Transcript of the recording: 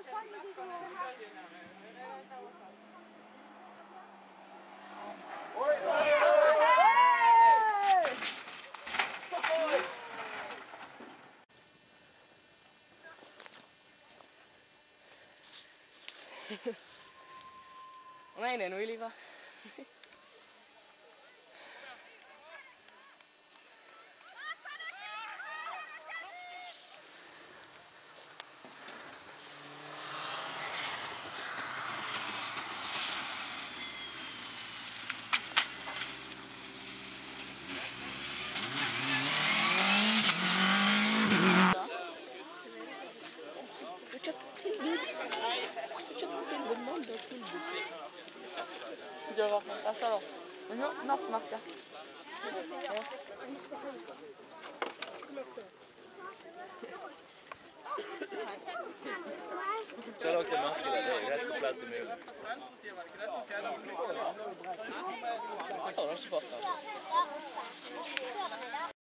Nei, det er noe i livet. Gjør hva som er da. Men nå, nattmerke. Så dere merker det, det er jo rett og slett umulig. Jeg tar det ikke fast.